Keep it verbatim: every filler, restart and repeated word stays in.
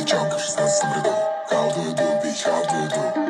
jungle, she's not some of the How do you do, bitch, how do you do?